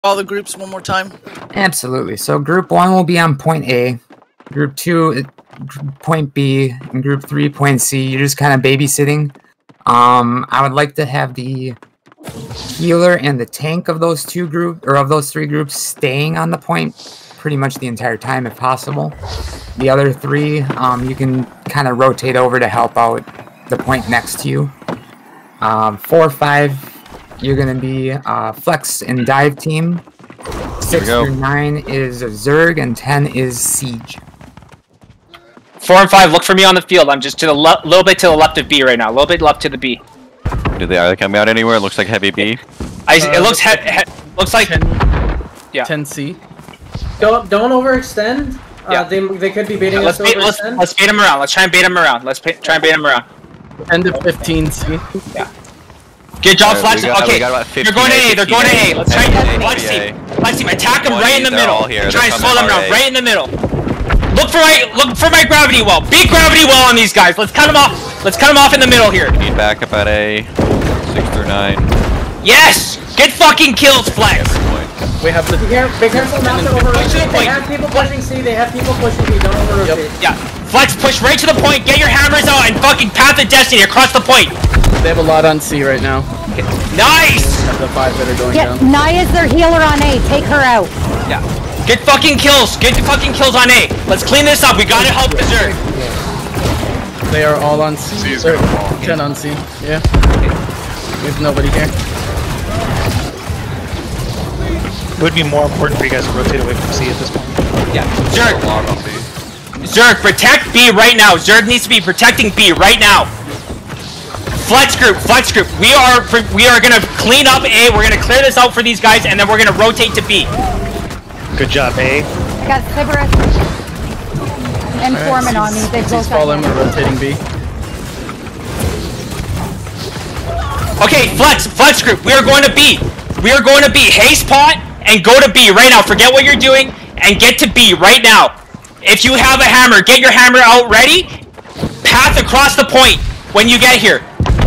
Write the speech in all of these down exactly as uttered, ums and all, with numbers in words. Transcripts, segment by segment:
all the groups one more time? Absolutely. So group one will be on point A, group two, point B, and group three, point C. You're just kind of babysitting. Um, I would like to have the healer and the tank of those two group or of those three groups staying on the point pretty much the entire time if possible. The other three, um, you can kind of rotate over to help out the point next to you. Um, four, five, you're going to be uh, flex and dive team. Six through nine is Zerg, and ten is Siege. Four and five, look for me on the field. I'm just to the little bit to the left of B right now. A little bit left to the B. Do they are they coming out anywhere? It looks like heavy B. I, uh, it looks he he looks like ten, yeah. ten C. Don't don't overextend. Uh, yeah. They they could be baiting yeah, us let's, bait, let's, let's bait them around. Let's try and bait them around. Let's bait, try and bait them around. ten to fifteen C. Yeah. Good job, right, Flex. got, Okay, they're going to A. They're going to A. Let's try and Flex team. Flex team, attack them right in the middle. Try and slow them down right in the middle. Look for my look for my gravity well. Big gravity well on these guys. Let's cut them off. Let's cut them off in the middle here. Need back up at A. Six through nine. Yes! Get fucking kills, Flex. We have the. Be careful, be careful not to over-rotate. They have people pushing C. They have people pushing B. Don't over-rotate. Yep. Yeah. Flex, push right to the point. Get your hammers out and fucking path of destiny across the point. They have a lot on C right now. Okay. Nice. Have the five that are going yeah, down. Naya's their healer on A. Take her out. Yeah. Get fucking kills. Get the fucking kills on A. Let's clean this up. We gotta help the Zerg. They are all on C. Or ten on C. Yeah. There's nobody here. It would be more important for you guys to rotate away from C at this point. Yeah. Zerg. Zerg, protect B right now. Zerg needs to be protecting B right now. Flex group, flex group. We are we are gonna clean up A. We're gonna clear this out for these guys, and then we're gonna rotate to B. Good job, A. I got Sybaris and right, Foreman on me. They both fall in. We're rotating B. Okay, flex, flex group. We are going to B. We are going to B. Haste pot and go to B right now. Forget what you're doing and get to B right now. If you have a hammer, get your hammer out ready. Path across the point when you get here.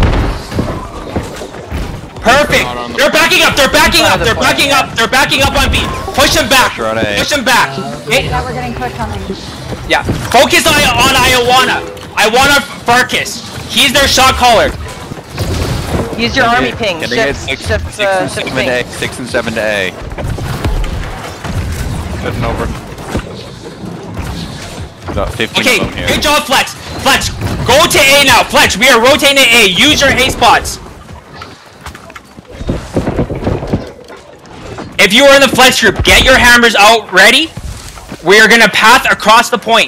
Perfect. They're backing up. They're backing up. They're backing up. They're backing up on B. Push them back. Push them back. Okay. Yeah, we're getting pushed on them. Yeah. Focus on on Iowana. Iowana Farkas. He's their shot caller. Use your army ping. Shift, shift, six, shift, six, uh, and shift seven ping. to A, six and seven to A. Shifting over. About fifteen Okay, of them here. good job, Flex. Flex, go to A now. Flex, we are rotating to A. Use your haste pots. If you are in the Flex group, get your hammers out ready. We are gonna path across the point.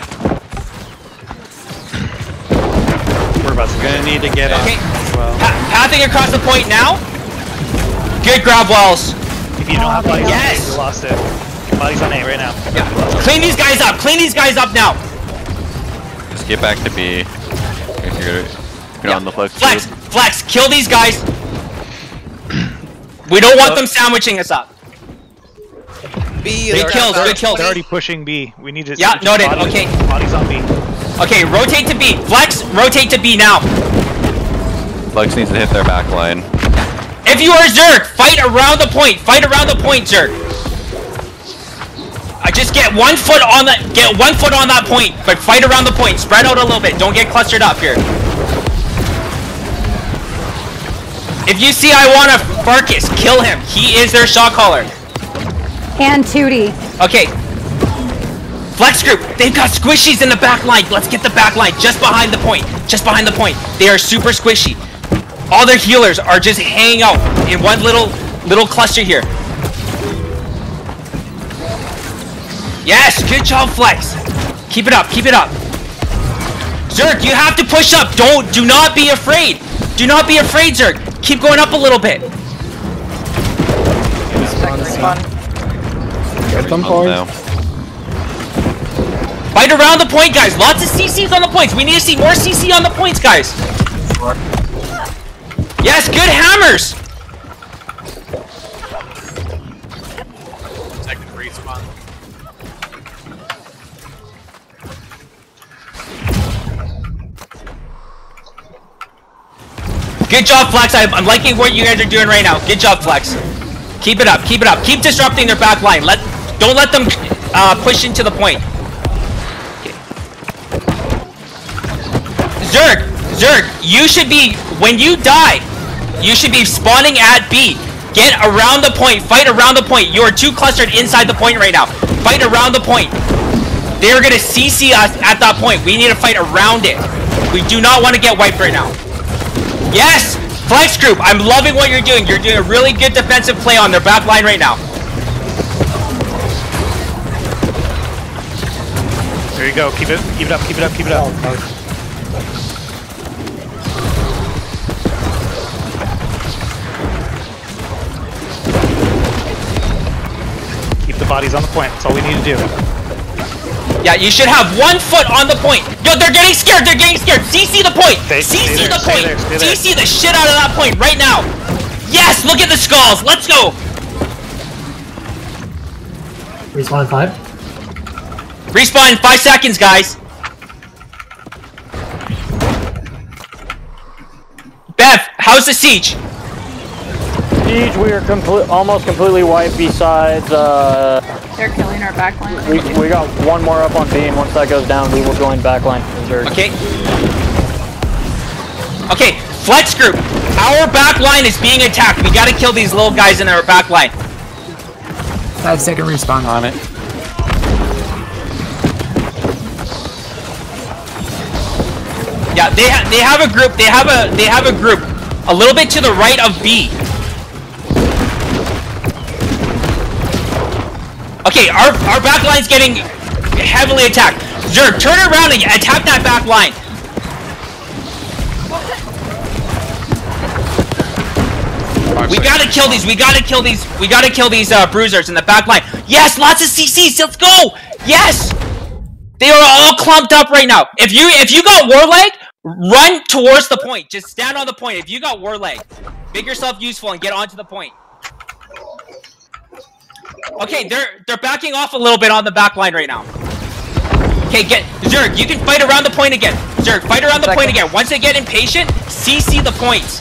We're about to gonna need to get okay. up. Well. Pa pathing across the point now. Good grab wells. If you don't have bodies yes. on A, you lost it. Bodies on A right now. Yeah. Clean these guys up. Clean these guys up now. Just get back to B. If you're, if you're yeah. on the flex. Flex, group. flex, kill these guys. We don't want them sandwiching us up. B. Good kills. They're, good kills. They're already pushing B. We need to. Yeah, noted. Bodies, okay. Bodies on B. Okay, rotate to B. Flex, rotate to B now. Flex needs to hit their back line. If you are Zerg, fight around the point. Fight around the point, Zerg. I uh, just get one foot on that. Get one foot on that point, but fight around the point. Spread out a little bit. Don't get clustered up here. If you see I want to Farkas, kill him. He is their shot caller. And Tootie. Okay. Flex group, they've got squishies in the back line. Let's get the back line just behind the point. Just behind the point. They are super squishy. All their healers are just hanging out in one little little cluster here. Yes, good job, Flex. Keep it up, keep it up. Zerg, you have to push up. Don't, do not be afraid. Do not be afraid, Zerg. Keep going up a little bit. Get them boys. Fight around the point, guys. Lots of C Cs on the points. We need to see more C C on the points, guys. Yes, good hammers. Second respawn. Good job, Flex. I'm, I'm liking what you guys are doing right now. Good job, Flex. Keep it up, keep it up. Keep disrupting their back line. Let, don't let them uh, push into the point. Okay. Zerg, Zerg, you should be, when you die, you should be spawning at B. Get around the point, fight around the point. You are too clustered inside the point right now. Fight around the point. They're gonna C C us at that point. We need to fight around it. We do not want to get wiped right now. Yes! Flex group, I'm loving what you're doing. You're doing a really good defensive play on their back line right now. There you go. Keep it, keep it up, keep it up, keep it up. Keep the bodies on the point. That's all we need to do. Yeah, you should have one foot on the point. Yo, they're getting scared. They're getting scared. C C the point. Stay, C C stay the there, stay point. there, stay there. C C the shit out of that point right now. Yes, look at the skulls. Let's go. Respawn in five. Respawn in five seconds, guys. Bev, how's the siege? Siege, we are complete, almost completely wiped besides, uh... They're killing our backline. We, we got one more up on B, and once that goes down, we will join backline. Okay. Okay, Flex group. Our backline is being attacked. We gotta kill these little guys in our backline. Five second respawn on it. Yeah, they ha they have a group. They have a they have a group a little bit to the right of B. Okay, our our back line's getting heavily attacked. Zerg, turn around and attack that back line. We gotta kill these. We gotta kill these. We gotta kill these uh, bruisers in the back line. Yes, lots of C Cs. Let's go. Yes, they are all clumped up right now. If you if you got war leg, run towards the point. Just stand on the point. If you got war leg, make yourself useful and get onto the point. Okay, they're they're backing off a little bit on the back line right now. Okay, get Zerg. You can fight around the point again. Zerg, fight around the point again. Once they get impatient, C C the points.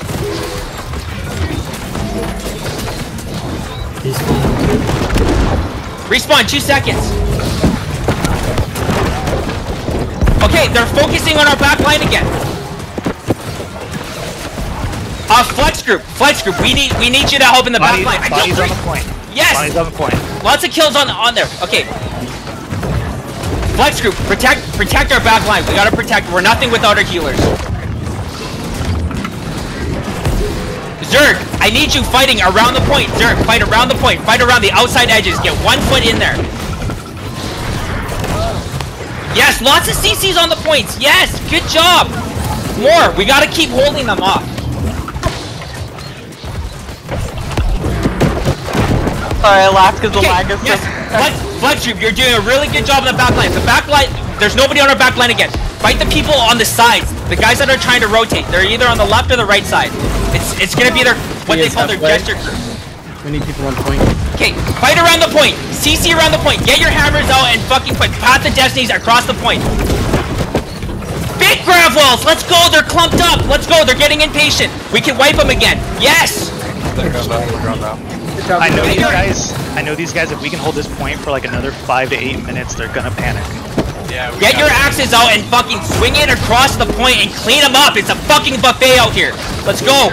Respawn two seconds. Okay, they're focusing on our back line again. Uh, Flex group, Flex group. We need we need you to help in the back line. I Bodies on the point. Yes! Bodies on the point. Lots of kills on on there. Okay. Flex group, protect protect our back line. We gotta protect. We're nothing without our healers. Zerg, I need you fighting around the point. Zerg, fight around the point. Fight around the outside edges. Get one foot in there. Yes, lots of C Cs on the points. Yes, good job. More. We gotta keep holding them off. Sorry, I laughed because the Okay, lag is yes, Flex, Flex group, you're doing a really good job on the back line. The back line, there's nobody on our back line again. Fight the people on the sides. The guys that are trying to rotate. They're either on the left or the right side. It's it's gonna be their what they call their gesture group. We need people on point. Okay, fight around the point. C C around the point. Get your hammers out and fucking put Path of Destinies across the point. Big grav walls. Let's go. They're clumped up. Let's go. They're getting impatient. We can wipe them again. Yes. I know these guys. I know these guys. If we can hold this point for like another five to eight minutes, they're gonna panic. Yeah. Get your axes out and fucking swing it across the point and clean them up. It's a fucking buffet out here. Let's go.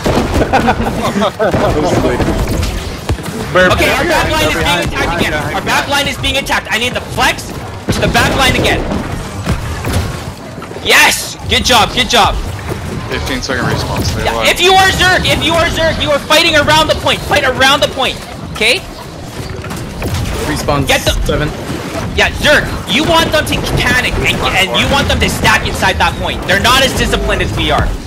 Okay, our back line is being attacked again. Our back line is being attacked. I need the Flex to the back line again. Yes! Good job, good job. fifteen second response. Yeah, if you are Zerg, if you are Zerg, you are fighting around the point. Fight around the point. Okay? Respawn Get the seven. Yeah, Zerg, you want them to panic and, and you want them to stack inside that point. They're not as disciplined as we are.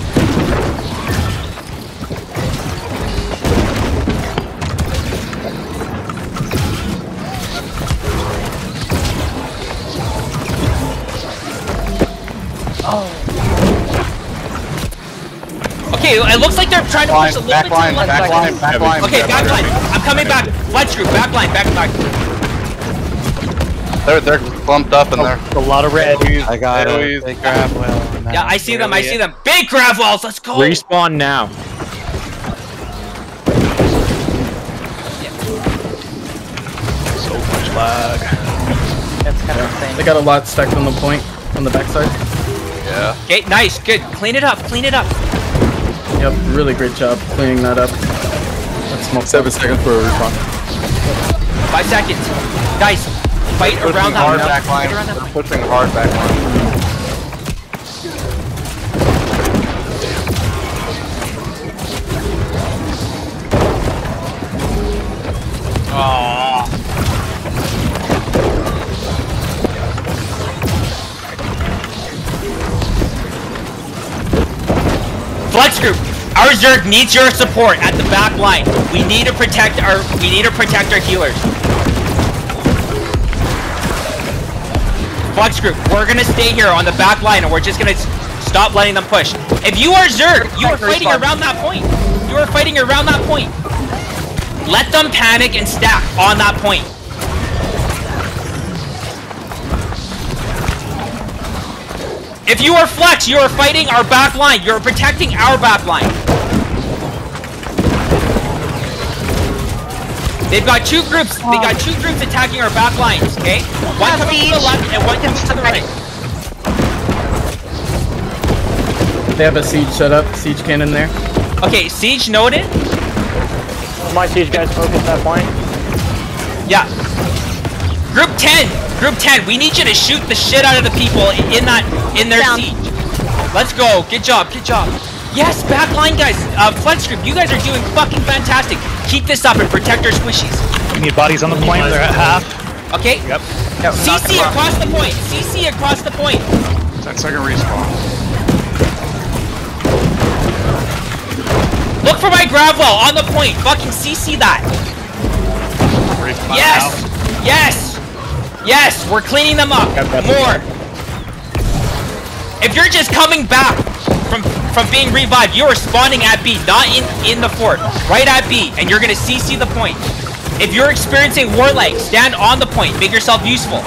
Okay, it looks like they're trying to push a little bit to the left. Back line, back line. Okay, back line. I'm coming back. Flex group, back line, back back. They're they're clumped up in there. A lot of red. I got it. They grab well. Yeah, I see them. I see them. Big grav walls. Let's go. Respawn now. Yeah. They got a lot stacked on the point, on the backside. Yeah. Okay, nice, good. Clean it up, clean it up. Yep, really great job cleaning that up. Let's smoke. Seven seconds for a respawn. Five seconds. Guys, fight Pushing around that. hard back line. Fight around that. They're pushing hard back line. Oh. Flex group, our Zerg needs your support at the back line. We need to protect our we need to protect our healers. Flex group, we're gonna stay here on the back line and we're just gonna stop letting them push. If you are Zerg, you are fighting around that point. You are fighting around that point. Let them panic and stack on that point. If you are Flex, you are fighting our back line. You are protecting our back line. They've got two groups. They got two groups attacking our back lines. Okay, one coming to the left and one coming to the right. They have a siege set up. Siege cannon there. Okay, siege noted. My siege guys focus that point. Yeah. Group ten. Group ten. We need you to shoot the shit out of the people in that in their Down. siege. Let's go. Good job. Good job. Yes, backline guys. Uh, Flex group, you guys are doing fucking fantastic. Keep this up and protect our squishies. We need bodies on the point. They're at half. Okay. Yep. Yep. C C across the point. C C across the point. ten second respawn. Look for my grab well on the point. Fucking C C that. Yes. Yes. Yes. We're cleaning them up. More. If you're just coming back from from being revived, you are spawning at B, not in in the fort. Right at B, and you're gonna C C the point. If you're experiencing war lag, stand on the point. Make yourself useful.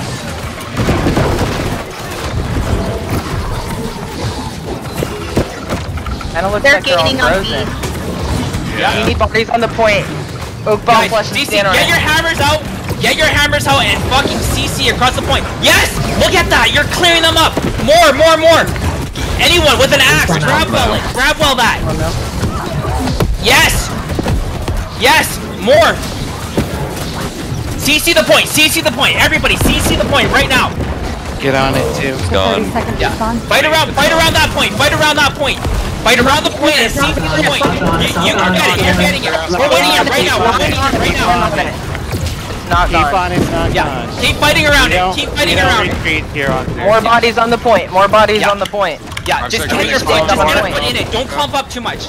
And it looks They're like they're all gaining on frozen. B. Yeah. You need bodies on the point. Oak bomb Guys, flush C and C, stand get your hammers out. Get your hammers out and fucking C C across the point. Yes! Look at that! You're clearing them up! More, more, more! Anyone with an axe, grab well it. Grab well that. Yes! Yes! More! C C the point! C C the point! Everybody, C C the point right now! Get on it too. It's gone. Yeah. Fight around, fight around that point! Fight around that point! Fight around the point and C C the point! You, you are getting it, you're getting it! We're winning it right now, we're winning it right now! Not Keep gone. on it, not Yeah, gone. keep fighting around it, keep fighting around it! Retreat here on More bodies on the point. More bodies Yeah. on the point. Yeah, I'm just sorry, get your just foot, stay just on get the a foot point. in it. Don't clump up too much.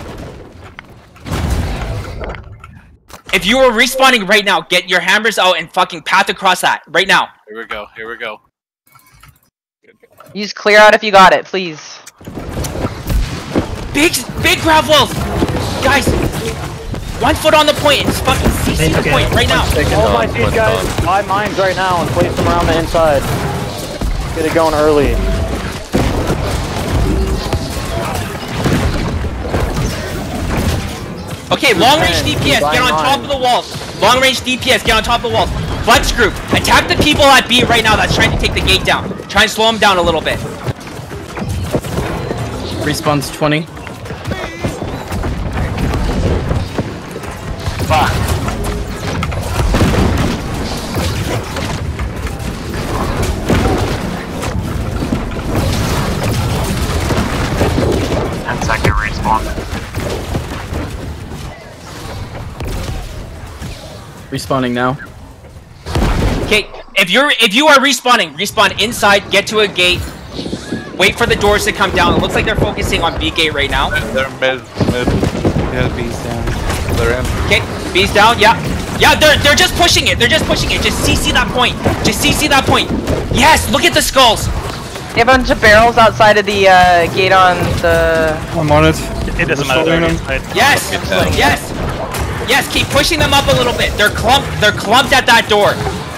If you are respawning right now, get your hammers out and fucking path across that right now. Here we go. Here we go. Use clear out if you got it, please. Big, big grab walls, guys. One foot on the point and just fucking C C the point right now. All my siege guys, buy mines right now and place them around the inside. Get it going early. Okay, long range D P S, get on top of the walls. Long range D P S, get on top of the walls. Flex group, attack the people at B right now that's trying to take the gate down. Try and slow them down a little bit. Respawn's twenty. Fuck. ten second respawn. Respawning now. Okay, if you're if you are respawning, respawn inside, get to a gate, wait for the doors to come down. It looks like they're focusing on B gate right now. They're mid, mid. Yeah, B's down. They're in. Okay, B's down, yeah. Yeah, they're they're just pushing it. They're just pushing it. Just C C that point. Just C C that point. Yes, look at the skulls. You have a bunch of barrels outside of the uh, gate on the... I'm on it. It doesn't matter. They're inside. Yes, yes, yes. Keep pushing them up a little bit. They're clumped. They're clumped at that door.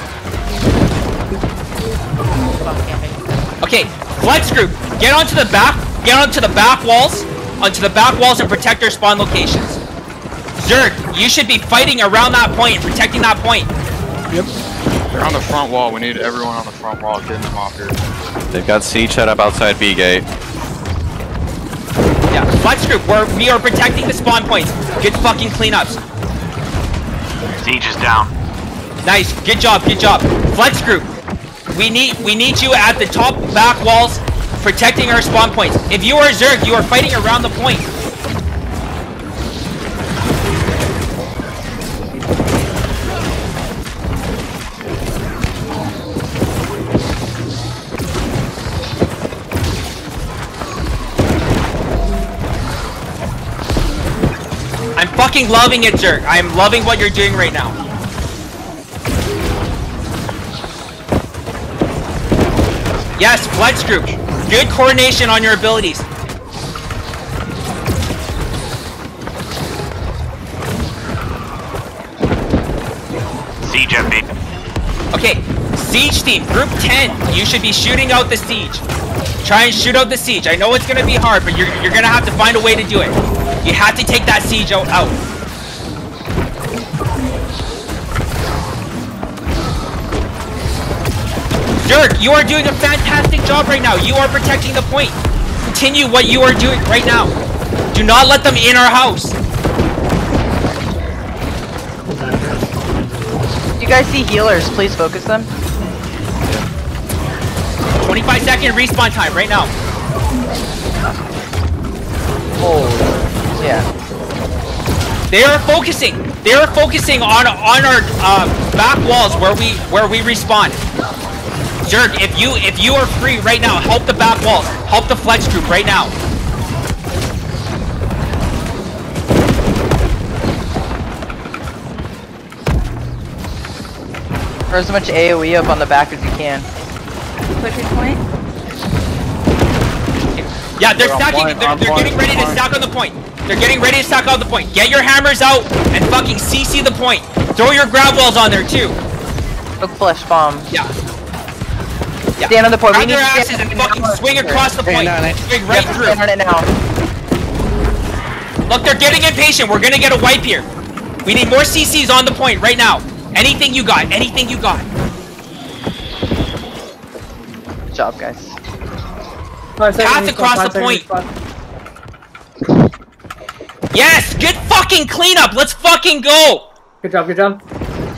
Okay, Flex group, get onto the back. Get onto the back walls. Onto the back walls and protect their spawn locations. Zerg, you should be fighting around that point and protecting that point. Yep. They're on the front wall. We need everyone on the front wall getting them off here. They've got siege set up outside B gate. Yeah, flex group, we're, we are protecting the spawn points. Good fucking cleanups. Siege is down. Nice, good job, good job. Flex group, we need we need you at the top back walls, protecting our spawn points. If you are Zerg, you are fighting around the point. I'm fucking loving it, Zerg. I am loving what you're doing right now. Yes, flex group. Good coordination on your abilities. Siege M B. Okay, siege team, group ten. You should be shooting out the siege. Try and shoot out the siege. I know it's gonna be hard, but you're you're gonna have to find a way to do it. You have to take that siege out. out. Zerg, you are doing a fantastic job right now. You are protecting the point. Continue what you are doing right now. Do not let them in our house. You guys see healers? Please focus them. twenty-five second respawn time right now. Oh, yeah. They are focusing. They are focusing on on our uh, back walls where we where we respawn. Zerg, if you if you are free right now, help the back walls. Help the flex group right now. Throw as much AoE up on the back as you can. Push your point. Yeah, they're stacking. They're, they're getting ready to stack on the point. They're getting ready to stack on the point. Get your hammers out and fucking C C the point. Throw your grab walls on there too. Look, flesh bomb. Yeah. Yeah. Stand on the point. Grab We their need to asses and fucking swing across the point. Swing right through. Stand on it now. Look, they're getting impatient. We're gonna get a wipe here. We need more C Cs on the point right now. Anything you got. Anything you got. Good job, guys. Path across the point. Yes! Good fucking cleanup! Let's fucking go! Good job, good job.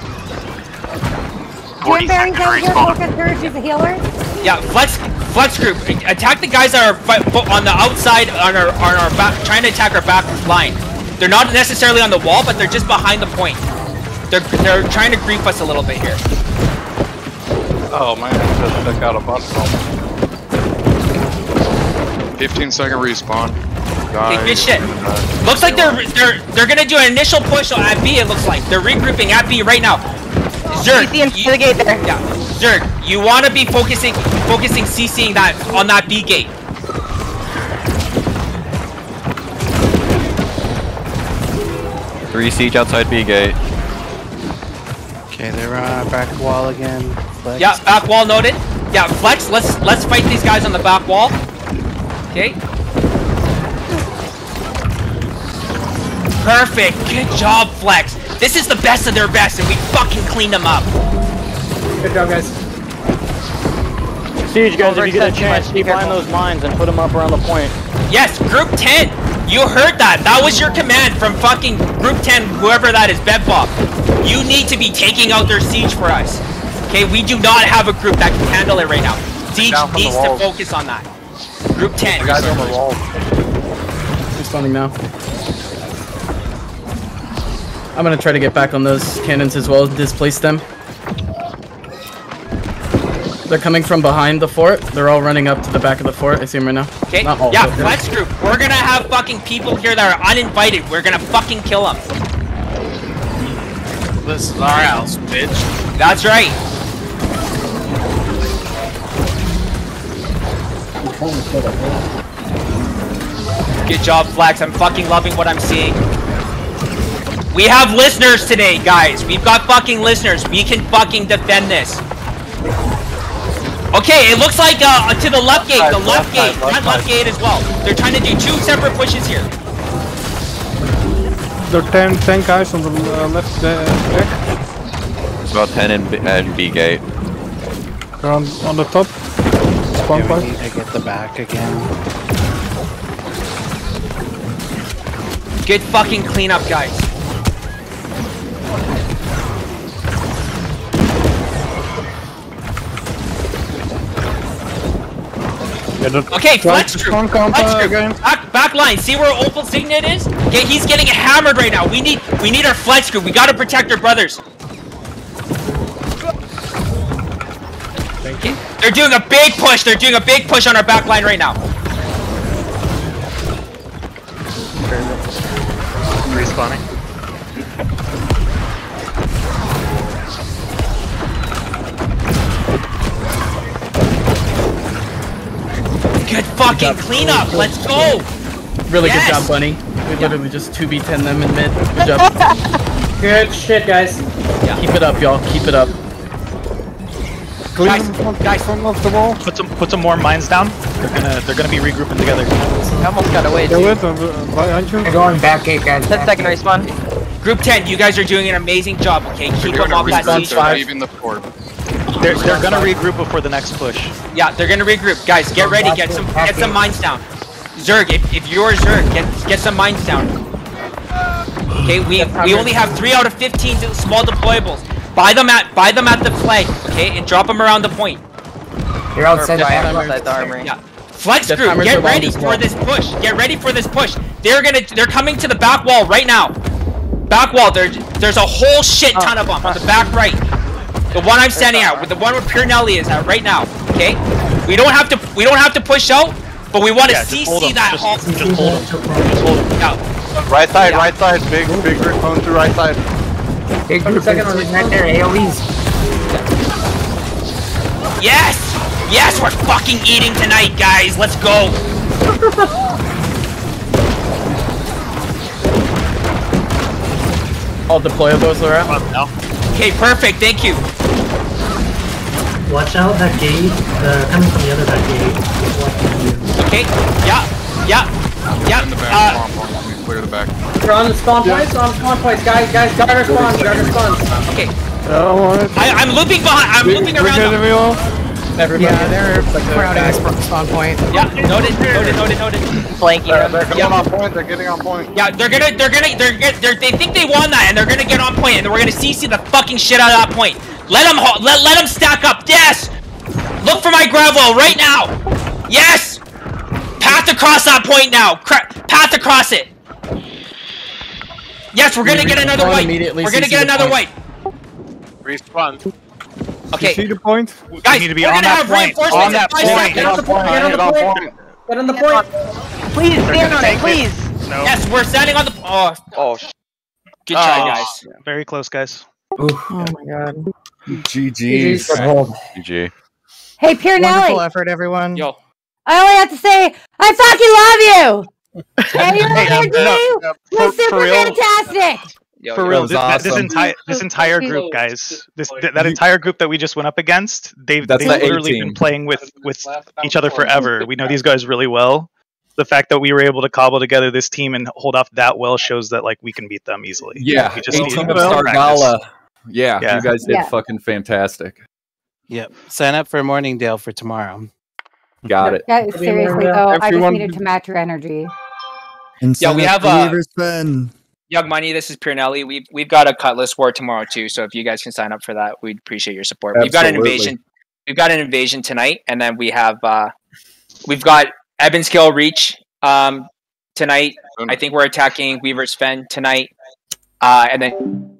Jim Barry's out here, focus Surge, he's a healer. Yeah, flex flex group. Attack the guys that are on the outside on our on our back, trying to attack our back line. They're not necessarily on the wall, but they're just behind the point. They're they're trying to grief us a little bit here. Oh man, just took out a bus. fifteen second respawn. Okay, good shit. Looks like they're they're they're gonna do an initial push at B. It looks like they're regrouping at B right now. Zerg, you, the gate there. Yeah, Zerg, you want to be focusing focusing CCing that on that B gate. Three siege outside B gate. Okay, they're uh, back wall again. Flex. Yeah, back wall noted. Yeah, flex. Let's let's fight these guys on the back wall. Okay. Perfect. Good job, flex. This is the best of their best, and we fucking cleaned them up. Good job, guys. Siege, guys, if you get a chance, keep behind those mines and put them up around the point. Yes, group ten. You heard that. That was your command from fucking group ten, whoever that is, Bedbob. You need to be taking out their siege for us. Okay, we do not have a group that can handle it right now. Siege needs to focus on that. Group ten. Guys on the wall. Responding now. I'm gonna try to get back on those cannons as well, displace them. They're coming from behind the fort. They're all running up to the back of the fort. I see them right now. Okay. Not all, Yeah, but flex group. We're gonna have fucking people here that are uninvited. We're gonna fucking kill them. This is our house, bitch. That's right. Good job, Flex. I'm fucking loving what I'm seeing. We have listeners today, guys. We've got fucking listeners. We can fucking defend this. Okay, it looks like uh, to the left gate, the left gate, that left gate as well. They're trying to do two separate pushes here. There are ten, ten guys on the uh, left uh, deck. about ten and B, and B gate. They're on, on the top. Spawn Yeah, point. we need to get the back again. Good fucking cleanup, guys. Okay, flex group. Flex group. Back, back line. See where Opal Signet is? Okay, he's getting hammered right now. We need we need our flex group. We gotta protect our brothers. Thank you. They're doing a big push. They're doing a big push on our back line right now. Respawning. Good fucking cleanup. Let's go. Really Yes. good job, Bunny. We literally just two v ten them in mid. Good job. Good shit, guys. Yeah. Keep it up, y'all. Keep it up. Guys, guys, from off the wall. Put some put some more mines down. They're gonna they're gonna be regrouping together. I almost got away Go too. with them, behind you. They're going back gate, guys. ten second respawn. Group ten, you guys are doing an amazing job. Okay, keep them off that siege. five. Leaving the fort. They're they're gonna regroup before the next push. Yeah, they're gonna regroup. Guys, get ready. Get some get some mines down. Zerg, if, if you're Zerg, get get some mines down. Okay, we we only have three out of fifteen small deployables. Buy them at buy them at the flag, okay, and drop them around the point. You're outside the Or back. outside the armory. Yeah. Flex Death group, timers get are long ready as for well. this push. Get ready for this push. They're gonna they're coming to the back wall right now. Back wall, there there's a whole shit ton of them on the back right. The one I'm standing at, with the one where Pure Nelly is at right now. Okay? We don't have to we don't have to push out, but we want to Yeah, just C hold C 'em. that Just- all. just hold 'em. Just hold 'em. Yeah. Right side, Yeah. right side. Big, big group going to right side. Big group second on is right there, A O Es. Yes! Yes, we're fucking eating tonight, guys. Let's go. All deployables are out. Okay, perfect. Thank you. Watch out that gate. Uh, coming from the other back gate. Okay. Yeah. Yeah. Yeah. In the back, Uh, spawn point. Clear the back. We're on the spawn points. On spawn points, guys. Guys, guard our spawns. Guard our spawns. okay. Oh, I, I'm looping behind. I'm looping around. them. Everybody. Yeah, they're crowding us from spawn point. Yeah. Noted. Noted. Noted. Noted. Flanking They're, them. they're going Yeah. on point. They're getting on point. Yeah, they're gonna, they're gonna, they're, gonna- they're, they think they won that, and they're gonna get on point, and we're gonna C C the fucking shit out of that point. Let them, let, let them stack up. Yes. Look for my gravel right now. Yes. Path across that point now. Cra path across it. Yes, we're gonna get another Respawn wipe. immediately, We're gonna C C get the another point. wipe. Respawn. Okay, See the point? guys, need to be we're on gonna that have point. reinforcements On that in five point. seconds. Get on the point. Get on the Get on point. point. Get on the point. Please They're stand gonna on it, take it. please. No. Yes, we're standing on the. Oh, Oh, good try, Oh. guys. Very close, guys. Oof. Oh my god. G G's. Good hold. G G. Hey, Pure Wonderful Nelly, effort, everyone. Yo, I only have to say, I fucking love you! And you're Hey, energy no, was for- super for real. fantastic! For real, was this, that- this awesome. entire this entire group, guys, this th that entire group that we just went up against, they've That's they've the A literally team. been playing with with each other forever. We know these guys really well. The fact that we were able to cobble together this team and hold off that well shows that like we can beat them easily. Yeah, we just need team to of Star practice. Gala. Yeah, Yeah. you guys did Yeah. fucking fantastic. Yep. Sign up for Morningdale for tomorrow. Got it. Yeah, seriously though, I just Everyone- needed to match your energy. yeah, we have uh, Ben. Young Money. This is Pure Nelly. We've we've got a Cutlass War tomorrow too. So if you guys can sign up for that, we'd appreciate your support. We've got an Absolutely. invasion. We've got an invasion tonight, and then we have uh, we've got Ebenskill Reach um tonight. I think we're attacking Weaver's Fen tonight, uh, and then